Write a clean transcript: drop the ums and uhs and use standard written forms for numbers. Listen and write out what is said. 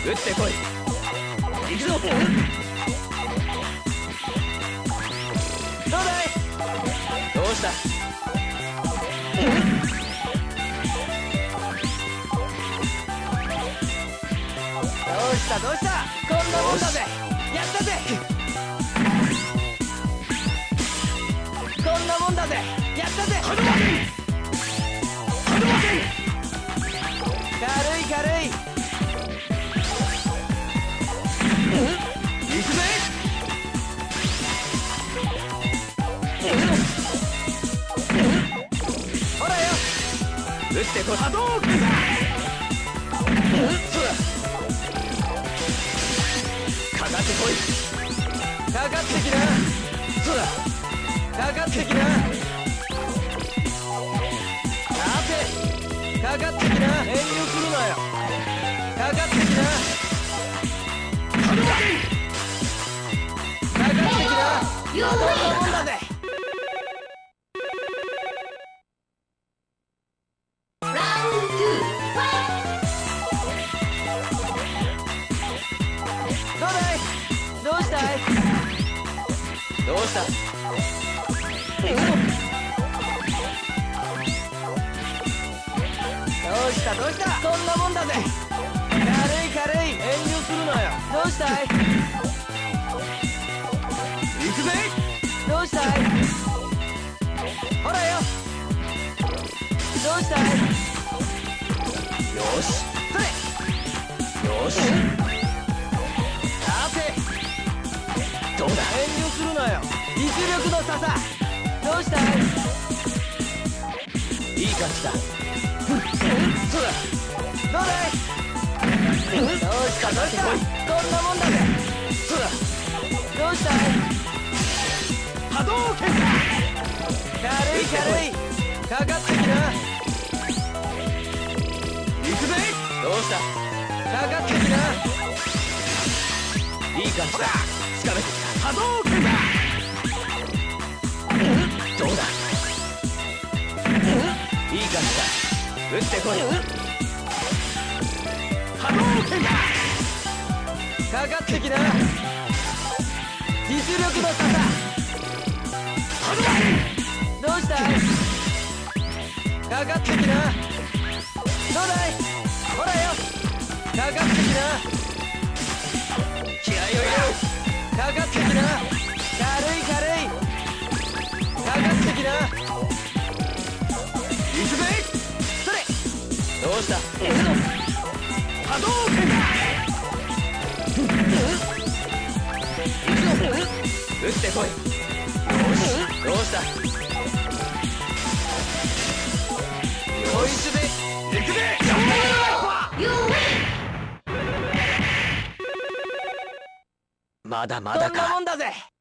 打ってこい。行くぞ。どうだい。どうした。どうしたどうした。こんなもんだぜ。やったぜ。こんなもんだぜ。やったぜ。軽い軽い。行くぜ。ほらよ。打ってこい。波動拳だ。そうだ。かかってこい。かかってきな。そうだ。かかってきな。さて、かかってきな。遠慮するなよ。かかってきな。波動拳。かかってきな。こんなもんだぜ。どうだい。どうしたい。どうした。どうしたどうした。こんなもんだぜ。軽い。遠慮するなよ。どうしたい。行くぜ。どうしたい。ほらよ。どうしたい。よし。それ。よし。さて。どうだ。遠慮するなよ。実力の差さ。どうしたい。いい感じだ。そうだ。どうだい。どうしたどうした。こんなもんだぜ。そうだ。どうしたい。波動拳だ。軽い。かかってきな。行くぜ。どうした。かかってきな。いい感じだ。つかめてきた。波動拳だ。どうだ。いい感じだ。打ってこい。波動拳だ。かかってきな。実力の差さ。波動拳。どうしたい。かかってきな。どうだい。ほらよ。かかってきな。気合を入れろ。かかってきな。軽い。かかってきな。行くぜ。それ。どうした。波動拳だ。打ってこい。よし。どうした。よいしょで。行くぜ。まだまだか。こんなもんだぜ。